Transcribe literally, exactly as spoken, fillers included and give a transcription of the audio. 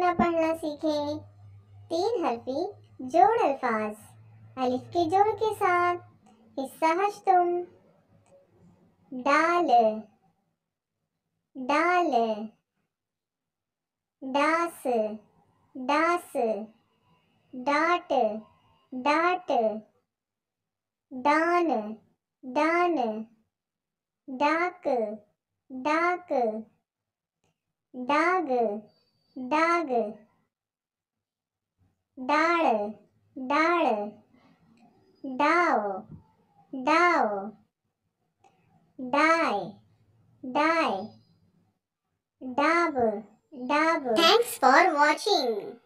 लिखना पढ़ना सीखें। तीन हरफी जोड़ अल्फाज अलिफ के जोड़ के साथ। हिस्सा हश्तम। डाल डाल, डास डास, डाट डाट, डान डान, डाक डाक, डाग डाग, डाड़ डाड़, डाओ डाओ, डाय डाय, डाब डाब। Thanks for watching.